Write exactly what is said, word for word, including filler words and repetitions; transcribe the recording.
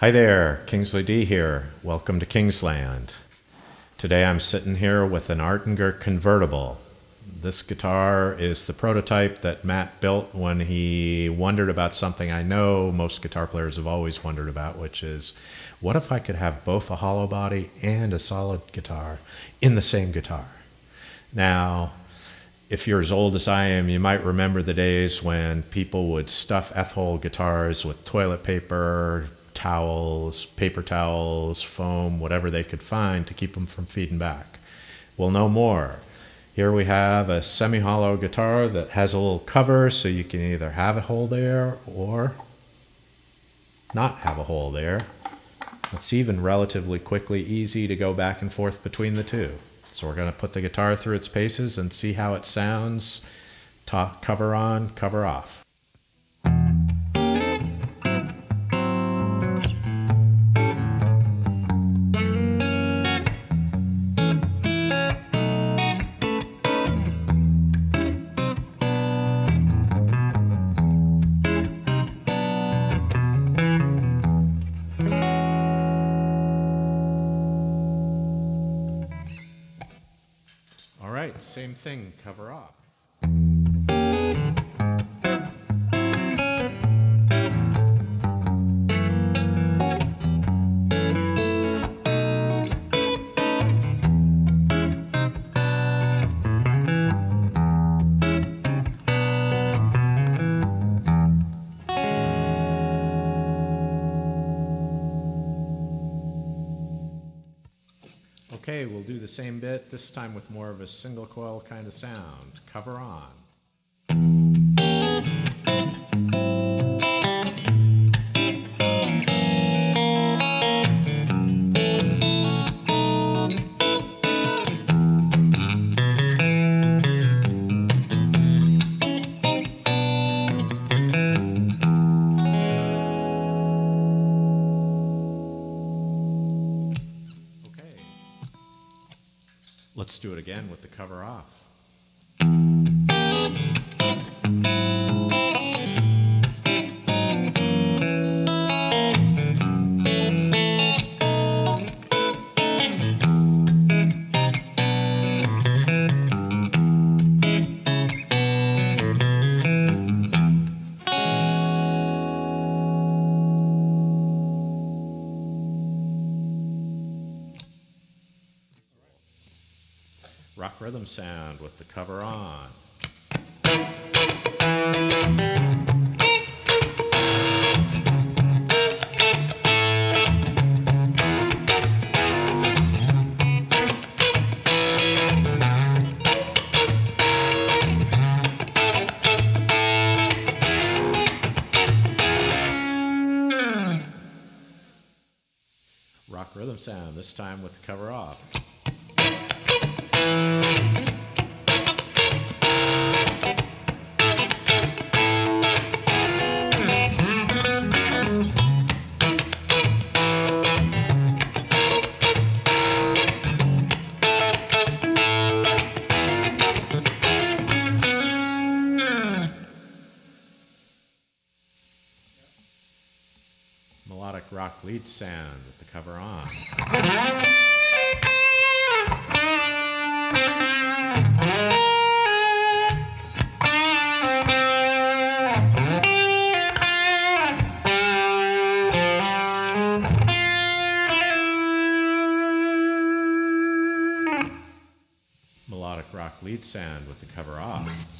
Hi there, Kingsley D here. Welcome to Kingsland. Today I'm sitting here with an Artinger Convertible. This guitar is the prototype that Matt built when he wondered about something I know most guitar players have always wondered about, which is, what if I could have both a hollow body and a solid guitar in the same guitar? Now, if you're as old as I am, you might remember the days when people would stuff F-hole guitars with toilet paper, towels, paper towels, foam, whatever they could find to keep them from feeding back. Well, no more. Here we have a semi-hollow guitar that has a little cover so you can either have a hole there or not have a hole there. It's even relatively quickly easy to go back and forth between the two. So we're going to put the guitar through its paces and see how it sounds. Top, cover on, cover off. All right, same thing, cover off. Okay, we'll do the same bit, this time with more of a single coil kind of sound. Cover on. Let's do it again with the cover off. Rock rhythm sound with the cover on. Rock rhythm sound, this time with the cover off. Melodic rock lead sound with the cover on. Melodic rock lead sound with the cover off.